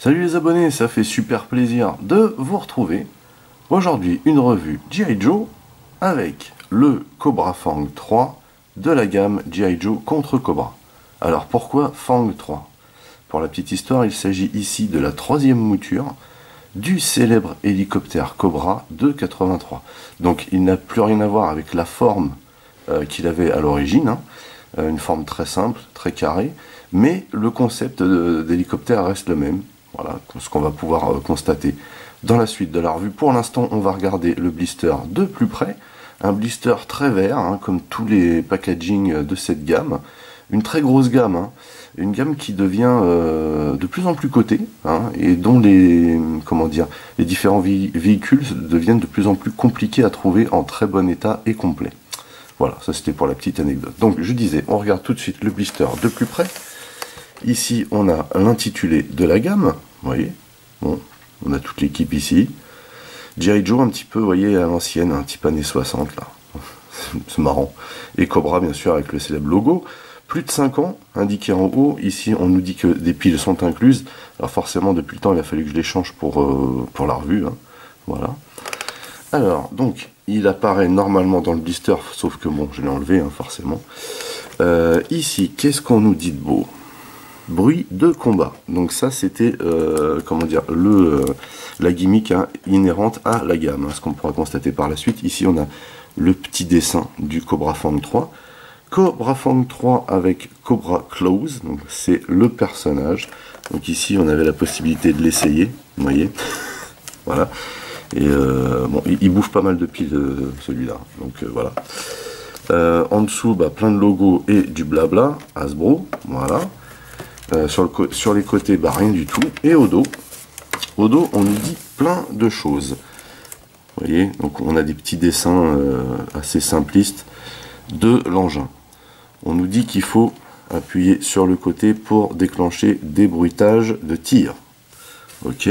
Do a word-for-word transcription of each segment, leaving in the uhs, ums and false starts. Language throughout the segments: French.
Salut les abonnés, ça fait super plaisir de vous retrouver. Aujourd'hui, une revue G I. Joe avec le Cobra Fang trois de la gamme G I. Joe contre Cobra. Alors pourquoi Fang trois? Pour la petite histoire, il s'agit ici de la troisième mouture du célèbre hélicoptère Cobra de quatre-vingt-trois. Donc il n'a plus rien à voir avec la forme euh, qu'il avait à l'origine, hein. euh, une forme très simple, très carrée, mais le concept d'hélicoptère reste le même. Voilà ce qu'on va pouvoir euh, constater dans la suite de la revue. Pour l'instant, on va regarder le blister de plus près. Un blister très vert, hein, comme tous les packaging de cette gamme. Une très grosse gamme, hein. Une gamme qui devient euh, de plus en plus cotée, hein, et dont les, comment dire, les différents vé véhicules deviennent de plus en plus compliqués à trouver en très bon état et complet. Voilà, ça c'était pour la petite anecdote. Donc je disais, on regarde tout de suite le blister de plus près. Ici, on a l'intitulé de la gamme, vous voyez, bon, on a toute l'équipe ici. G I. Joe, un petit peu, vous voyez, à l'ancienne, un type années soixante, là. C'est marrant. Et Cobra, bien sûr, avec le célèbre logo. Plus de cinq ans, indiqué en haut. Ici, on nous dit que des piles sont incluses. Alors forcément, depuis le temps, il a fallu que je les change pour, euh, pour la revue, hein. Voilà. Alors, donc, il apparaît normalement dans le blister, sauf que, bon, je l'ai enlevé, hein, forcément. Euh, ici, qu'est-ce qu'on nous dit de beau ? Bruit de combat. Donc ça c'était euh, comment dire le euh, la gimmick, hein, inhérente à la gamme, hein, ce qu'on pourra constater par la suite. Ici on a le petit dessin du Cobra Fang trois. Cobra Fang trois avec Cobra Claws, donc c'est le personnage. Donc ici on avait la possibilité de l'essayer, vous voyez. Voilà. Et euh, bon, il, il bouffe pas mal de piles, euh, celui-là. Donc euh, voilà. Euh, en dessous, bah, plein de logos et du blabla, Hasbro, voilà. Euh, sur, le sur les côtés, bah, rien du tout. Et au dos, au dos, on nous dit plein de choses. Vous voyez, donc on a des petits dessins euh, assez simplistes de l'engin. On nous dit qu'il faut appuyer sur le côté pour déclencher des bruitages de tir. Ok.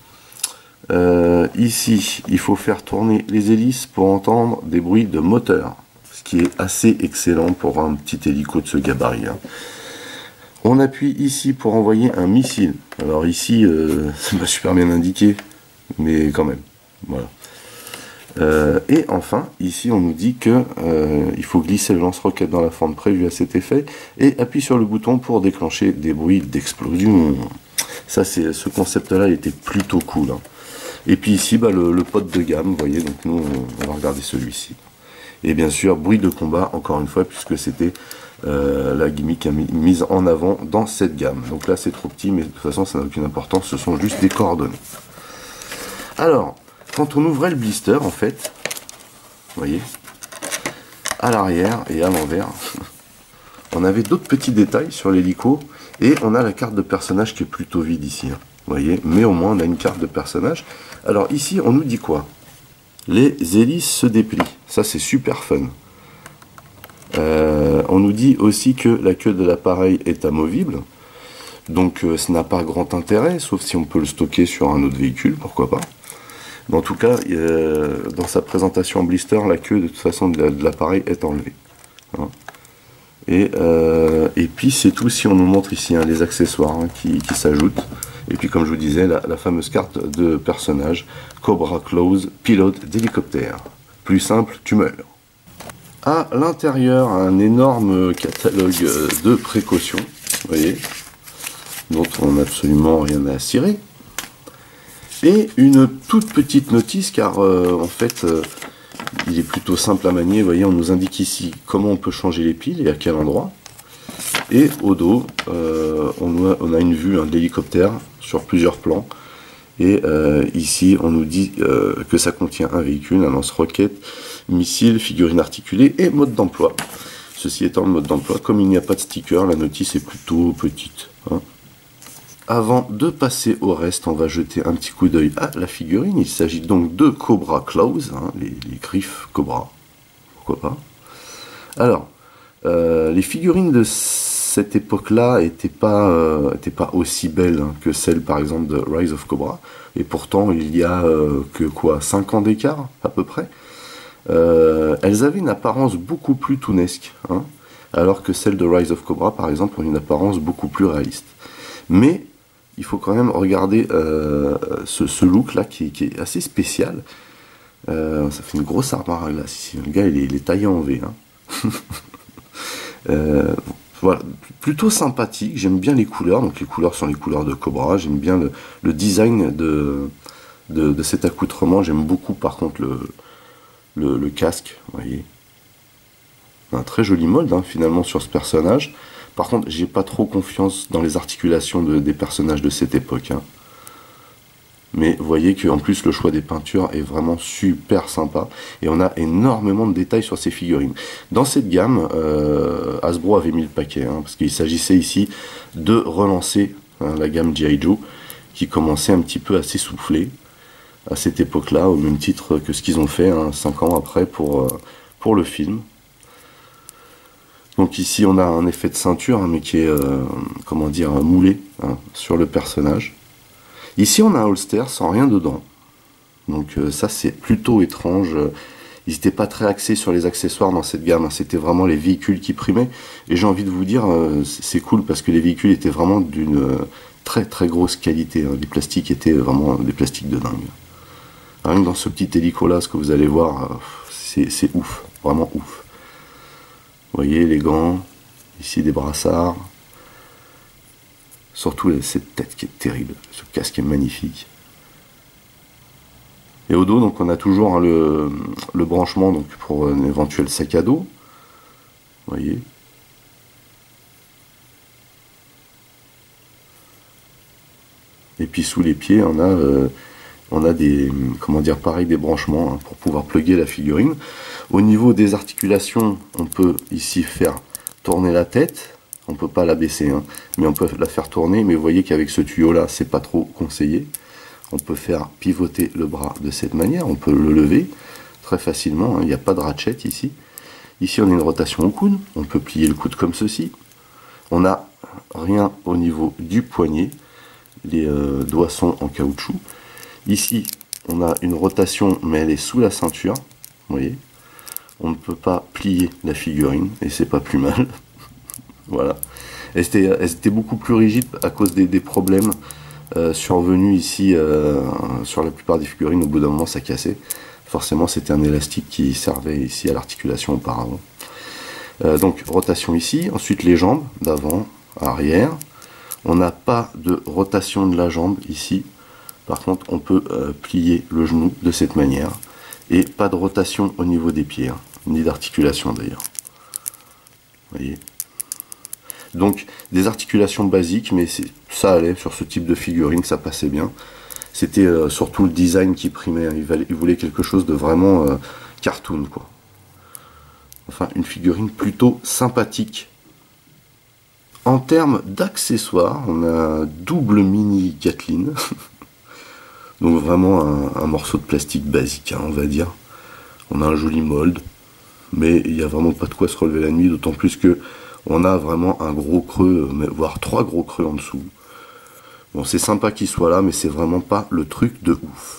Euh, ici, il faut faire tourner les hélices pour entendre des bruits de moteur, ce qui est assez excellent pour un petit hélico de ce gabarit, hein. On appuie ici pour envoyer un missile. Alors ici, euh, c'est pas super bien indiqué, mais quand même. Voilà. Euh, et enfin, ici, on nous dit que euh, il faut glisser le lance-roquette dans la forme prévue à cet effet et appuie sur le bouton pour déclencher des bruits d'explosion. Ça, c'est ce concept-là était plutôt cool, hein. Et puis ici, bah, le, le pote de gamme, vous voyez. Donc nous, on, on va regarder celui-ci. Et bien sûr, bruit de combat, encore une fois, puisque c'était Euh, la gimmick mise en avant dans cette gamme. Donc là c'est trop petit, mais de toute façon ça n'a aucune importance, ce sont juste des coordonnées. Alors, quand on ouvrait le blister, en fait, vous voyez, à l'arrière et à l'envers, on avait d'autres petits détails sur l'hélico, et on a la carte de personnage qui est plutôt vide ici, hein, vous voyez, mais au moins on a une carte de personnage. Alors ici on nous dit quoi? Les hélices se déplient, ça c'est super fun. Euh, on nous dit aussi que la queue de l'appareil est amovible, donc euh, ce n'a pas grand intérêt, sauf si on peut le stocker sur un autre véhicule, pourquoi pas. Mais en tout cas, euh, dans sa présentation en blister, la queue de toute façon de l'appareil est enlevée, hein. Et, euh, et puis c'est tout si on nous montre ici, hein, les accessoires, hein, qui, qui s'ajoutent. Et puis comme je vous disais, la, la fameuse carte de personnage, Cobra Claws, pilote d'hélicoptère. Plus simple, tu meurs. À l'intérieur, un énorme catalogue de précautions, vous voyez, dont on n'a absolument rien à cirer. Et une toute petite notice, car euh, en fait, euh, il est plutôt simple à manier. Vous voyez, on nous indique ici comment on peut changer les piles et à quel endroit. Et au dos, euh, on, a, on a une vue, hein, de l'hélicoptère sur plusieurs plans. Et euh, ici, on nous dit euh, que ça contient un véhicule, un lance-roquette, missile, figurine articulée et mode d'emploi. Ceci étant le mode d'emploi, comme il n'y a pas de sticker, la notice est plutôt petite, hein. Avant de passer au reste, on va jeter un petit coup d'œil à la figurine. Il s'agit donc de Cobra Claws, hein, les, les griffes Cobra, pourquoi pas. Alors, euh, les figurines de cette époque-là n'étaient pas, euh, étaient pas aussi belles, hein, que celles par exemple de Rise of Cobra, et pourtant il y a euh, que quoi, cinq ans d'écart à peu près. Euh, elles avaient une apparence beaucoup plus toonesque, hein, alors que celles de Rise of Cobra par exemple ont une apparence beaucoup plus réaliste. Mais il faut quand même regarder euh, ce, ce look là qui, qui est assez spécial. Euh, ça fait une grosse armoire à glace ici. Le gars il est, il est taillé en V. Hein. euh, voilà, plutôt sympathique. J'aime bien les couleurs. Donc les couleurs sont les couleurs de Cobra. J'aime bien le, le design de, de, de cet accoutrement. J'aime beaucoup par contre le, le, le casque. Vous voyez, un très joli molde hein, finalement sur ce personnage. Par contre, j'ai pas trop confiance dans les articulations de, des personnages de cette époque. Hein. Mais vous voyez qu'en plus, le choix des peintures est vraiment super sympa. Et on a énormément de détails sur ces figurines. Dans cette gamme, euh, Hasbro avait mis le paquet. Hein, parce qu'il s'agissait ici de relancer hein, la gamme G I. Joe, qui commençait un petit peu à s'essouffler à cette époque-là, au même titre que ce qu'ils ont fait hein, cinq ans après pour, euh, pour le film. Donc ici on a un effet de ceinture hein, mais qui est euh, comment dire moulé hein, sur le personnage. Ici on a un holster sans rien dedans. Donc euh, ça c'est plutôt étrange. Ils n'étaient pas très axés sur les accessoires dans cette gamme. Hein. C'était vraiment les véhicules qui primaient. Et j'ai envie de vous dire, euh, c'est cool parce que les véhicules étaient vraiment d'une euh, très très grosse qualité. Hein. Les plastiques étaient vraiment des plastiques de dingue. Rien que dans ce petit hélico là, ce que vous allez voir, euh, c'est ouf, vraiment ouf. Vous voyez les gants, ici des brassards. Surtout cette tête qui est terrible, ce casque est magnifique. Et au dos, donc on a toujours hein, le, le branchement donc, pour un éventuel sac à dos. Vous voyez. Et puis sous les pieds, on a, euh, on a des, comment dire, pareil, des branchements hein, pour pouvoir plugger la figurine. Au niveau des articulations, on peut ici faire tourner la tête. On ne peut pas la baisser, hein, mais on peut la faire tourner. Mais vous voyez qu'avec ce tuyau-là, c'est pas trop conseillé. On peut faire pivoter le bras de cette manière. On peut le lever très facilement. Hein, il n'y a pas de ratchet ici. Ici, on a une rotation au coude. On peut plier le coude comme ceci. On n'a rien au niveau du poignet. Les euh, doigts sont en caoutchouc. Ici, on a une rotation, mais elle est sous la ceinture. Vous voyez, on ne peut pas plier la figurine, et c'est pas plus mal. Voilà. Elle était, elle était beaucoup plus rigide à cause des, des problèmes euh, survenus ici euh, sur la plupart des figurines. Au bout d'un moment, ça cassait. Forcément, c'était un élastique qui servait ici à l'articulation auparavant. Euh, donc, rotation ici. Ensuite, les jambes d'avant, arrière. On n'a pas de rotation de la jambe ici. Par contre, on peut euh, plier le genou de cette manière. Et pas de rotation au niveau des pieds, hein, ni d'articulation d'ailleurs. Vous voyez. Donc des articulations basiques, mais ça allait sur ce type de figurine, ça passait bien. C'était euh, surtout le design qui primait. Hein. Il, valait, il voulait quelque chose de vraiment euh, cartoon, quoi. Enfin, une figurine plutôt sympathique. En termes d'accessoires, on a double mini Gatling. Donc vraiment un, un morceau de plastique basique, hein, on va dire. On a un joli mold, mais il n'y a vraiment pas de quoi se relever la nuit, d'autant plus que on a vraiment un gros creux, voire trois gros creux en dessous. Bon, c'est sympa qu'il soit là, mais c'est vraiment pas le truc de ouf.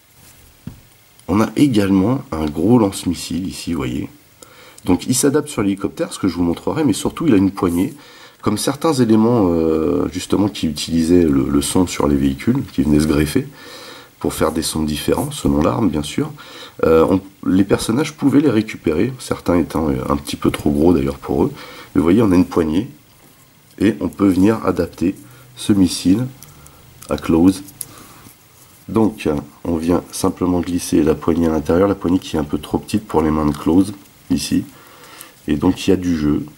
On a également un gros lance-missile ici, vous voyez. Donc il s'adapte sur l'hélicoptère, ce que je vous montrerai, mais surtout il a une poignée. Comme certains éléments euh, justement qui utilisaient le, le son sur les véhicules, qui venaient se greffer, pour faire des sons différents, selon l'arme bien sûr. Euh, on, les personnages pouvaient les récupérer, certains étant un petit peu trop gros d'ailleurs pour eux. Mais vous voyez, on a une poignée, et on peut venir adapter ce missile à close. Donc on vient simplement glisser la poignée à l'intérieur, la poignée qui est un peu trop petite pour les mains de close, ici. Et donc il y a du jeu.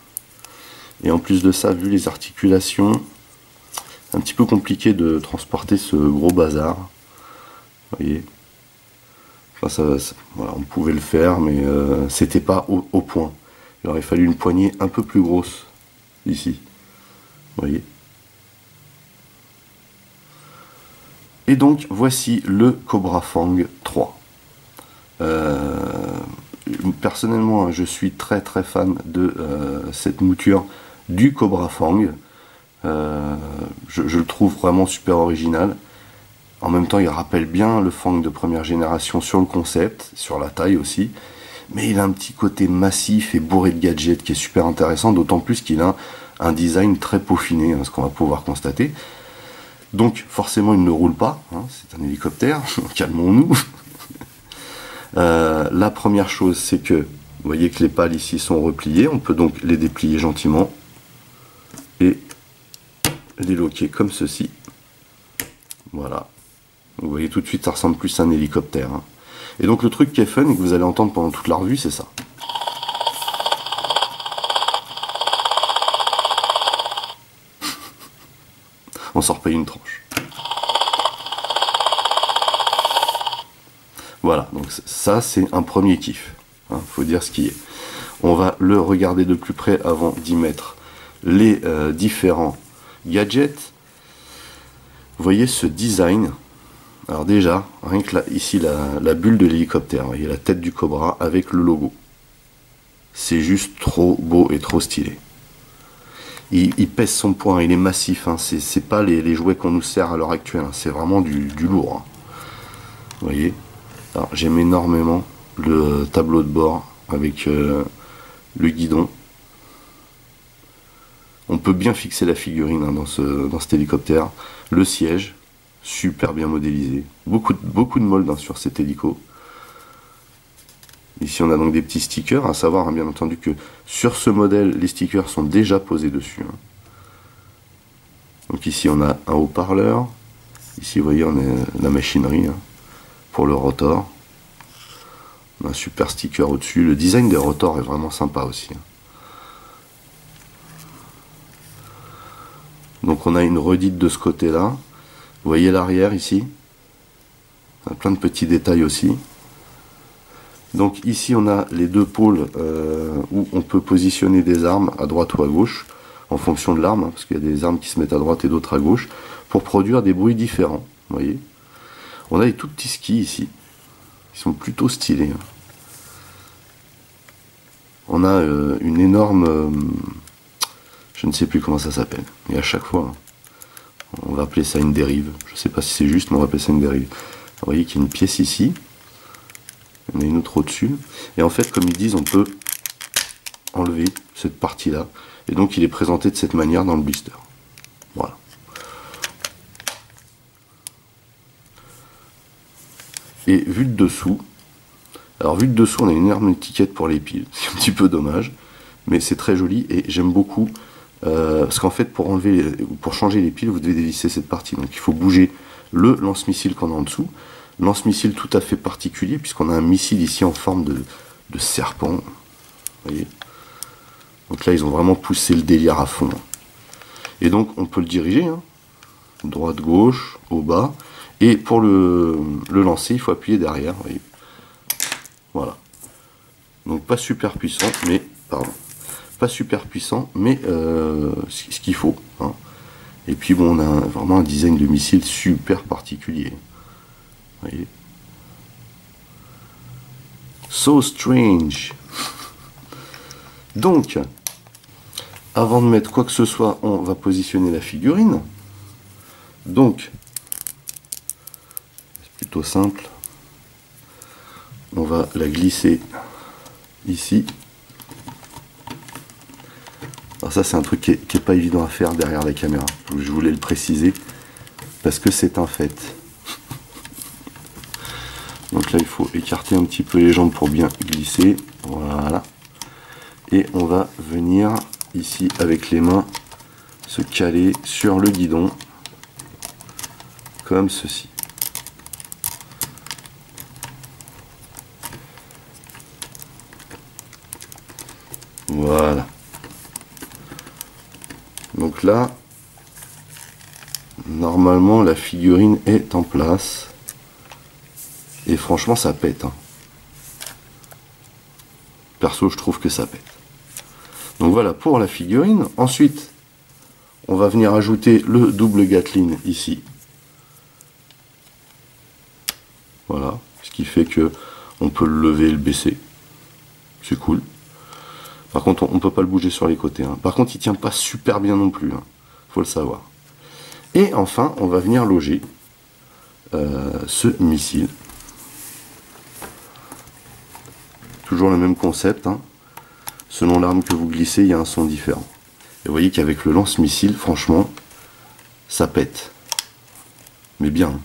Et en plus de ça, vu les articulations, un petit peu compliqué de transporter ce gros bazar. Vous voyez, enfin, ça, ça, voilà, on pouvait le faire, mais euh, c'était pas au, au point. Il aurait fallu une poignée un peu plus grosse ici. Vous voyez. Et donc voici le Cobra Fang trois. Euh, personnellement, je suis très très fan de euh, cette mouture du Cobra Fang. Euh, je, je le trouve vraiment super original. En même temps, il rappelle bien le Fang de première génération sur le concept, sur la taille aussi. Mais il a un petit côté massif et bourré de gadgets qui est super intéressant, d'autant plus qu'il a un design très peaufiné, hein, ce qu'on va pouvoir constater. Donc forcément il ne roule pas, hein, c'est un hélicoptère, calmons-nous. euh, la première chose c'est que, vous voyez que les pales ici sont repliées, on peut donc les déplier gentiment et les loquer comme ceci. Voilà. Vous voyez tout de suite ça ressemble plus à un hélicoptère. Hein. Et donc le truc qui est fun et que vous allez entendre pendant toute la revue, c'est ça. On s'en repaye une tranche. Voilà, donc ça c'est un premier kiff. Hein, faut dire ce qui est. On va le regarder de plus près avant d'y mettre les euh, différents gadgets. Vous voyez ce design. Alors déjà, rien que là, ici la, la bulle de l'hélicoptère, vous voyez la tête du Cobra avec le logo. C'est juste trop beau et trop stylé. Il, il pèse son poids, il est massif, hein. C'est pas les, les jouets qu'on nous sert à l'heure actuelle, hein. C'est vraiment du, du lourd. Hein. Vous voyez. Alors j'aime énormément le tableau de bord avec euh, le guidon. On peut bien fixer la figurine hein, dans, ce, dans cet hélicoptère. Le siège, super bien modélisé. Beaucoup de, beaucoup de moldes hein, sur cet hélico. Ici on a donc des petits stickers, à savoir hein, bien entendu que sur ce modèle les stickers sont déjà posés dessus. Hein. Donc ici on a un haut-parleur, ici vous voyez on a la machinerie hein, pour le rotor. On a un super sticker au-dessus, le design des rotors est vraiment sympa aussi. Hein. Donc on a une redite de ce côté là, vous voyez l'arrière ici, on a plein de petits détails aussi. Donc ici on a les deux pôles euh, où on peut positionner des armes à droite ou à gauche, en fonction de l'arme, hein, parce qu'il y a des armes qui se mettent à droite et d'autres à gauche, pour produire des bruits différents. Vous voyez. On a des tout petits skis ici, ils sont plutôt stylés. Hein. On a euh, une énorme, euh, je ne sais plus comment ça s'appelle, et à chaque fois, hein, on va appeler ça une dérive. Je ne sais pas si c'est juste, mais on va appeler ça une dérive. Vous voyez qu'il y a une pièce ici. On a une autre au-dessus. Et en fait, comme ils disent, on peut enlever cette partie-là. Et donc, il est présenté de cette manière dans le blister. Voilà. Et vu de dessous, alors vu de dessous, on a une énorme étiquette pour les piles. C'est un petit peu dommage, mais c'est très joli et j'aime beaucoup. Euh, parce qu'en fait, pour enlever, pour changer les piles, vous devez dévisser cette partie. Donc, il faut bouger le lance-missile qu'on a en dessous. Lance-missile tout à fait particulier puisqu'on a un missile ici en forme de, de serpent. Vous voyez. Donc là ils ont vraiment poussé le délire à fond. Et donc on peut le diriger, hein. Droite, gauche, au bas. Et pour le, le lancer, il faut appuyer derrière. Vous voyez. Voilà. Donc pas super puissant, mais pardon, pas super puissant, mais euh, ce qu'il faut. Hein. Et puis bon, on a vraiment un design de missile super particulier. Voyez. So strange. Donc, avant de mettre quoi que ce soit, on va positionner la figurine. Donc, c'est plutôt simple. On va la glisser ici. Alors ça, c'est un truc qui est, qui est pas évident à faire derrière la caméra. Je voulais le préciser parce que c'est un fait. Donc là il faut écarter un petit peu les jambes pour bien glisser, voilà. Et on va venir ici avec les mains se caler sur le guidon, comme ceci. Voilà. Donc là, normalement la figurine est en place. Et franchement ça pète hein. Perso je trouve que ça pète. Donc voilà pour la figurine. Ensuite on va venir ajouter le double Gatling ici. Voilà. Ce qui fait que on peut le lever et le baisser. C'est cool. Par contre on ne peut pas le bouger sur les côtés. Hein. Par contre il tient pas super bien non plus. Hein. Faut le savoir. Et enfin on va venir loger euh, ce missile. Toujours le même concept, hein. Selon l'arme que vous glissez, il y a un son différent. Et vous voyez qu'avec le lance-missile, franchement, ça pète. mais bien.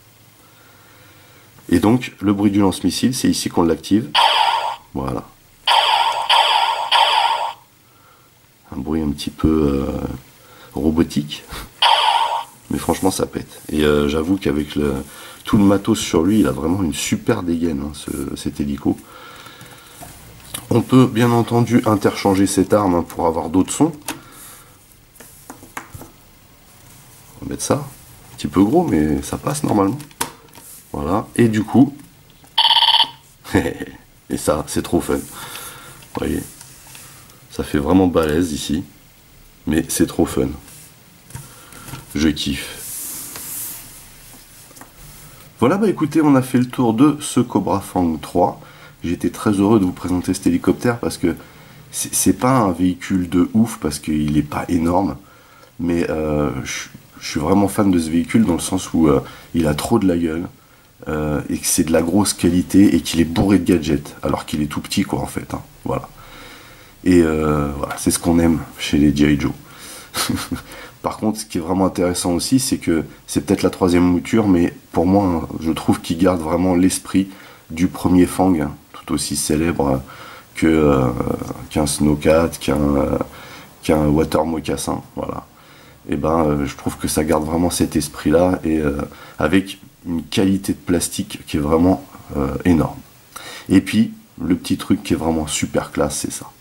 Et donc, le bruit du lance-missile, c'est ici qu'on l'active. Voilà. Un bruit un petit peu euh, robotique. Mais franchement, ça pète. Et euh, j'avoue qu'avec le, tout le matos sur lui, il a vraiment une super dégaine, hein, ce, cet hélico. On peut bien entendu interchanger cette arme, hein, pour avoir d'autres sons. On va mettre ça. Un petit peu gros, mais ça passe normalement. Voilà. Et du coup... et ça, c'est trop fun. Vous voyez, ça fait vraiment balèze ici. Mais c'est trop fun. Je kiffe. Voilà, bah écoutez, on a fait le tour de ce Cobra Fang trois. J'étais très heureux de vous présenter cet hélicoptère parce que c'est pas un véhicule de ouf, parce qu'il n'est pas énorme. Mais euh, je, je suis vraiment fan de ce véhicule dans le sens où euh, il a trop de la gueule. Euh, et que c'est de la grosse qualité et qu'il est bourré de gadgets alors qu'il est tout petit, quoi, en fait, hein. Voilà. Et euh, voilà, c'est ce qu'on aime chez les G I Joe. Par contre, ce qui est vraiment intéressant aussi, c'est que c'est peut-être la troisième mouture, mais pour moi, hein, je trouve qu'il garde vraiment l'esprit du premier Fang, hein, tout aussi célèbre que euh, qu'un Snowcat, qu'un euh, qu'un Water Mocassin. Voilà. Et ben, euh, je trouve que ça garde vraiment cet esprit-là, et euh, avec une qualité de plastique qui est vraiment euh, énorme. Et puis, le petit truc qui est vraiment super classe, c'est ça.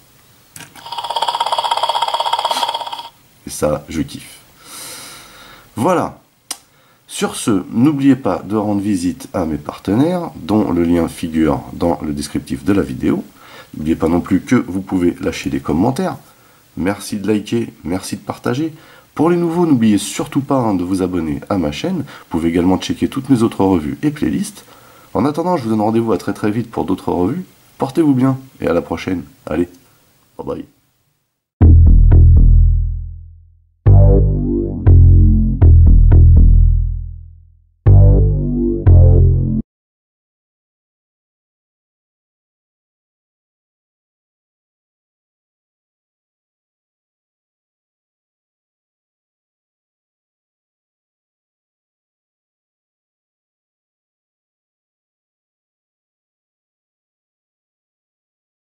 Et ça, je kiffe. Voilà. Sur ce, n'oubliez pas de rendre visite à mes partenaires, dont le lien figure dans le descriptif de la vidéo. N'oubliez pas non plus que vous pouvez lâcher des commentaires. Merci de liker, merci de partager. Pour les nouveaux, n'oubliez surtout pas, hein, de vous abonner à ma chaîne. Vous pouvez également checker toutes mes autres revues et playlists. En attendant, je vous donne rendez-vous à très très vite pour d'autres revues. Portez-vous bien et à la prochaine. Allez, bye bye.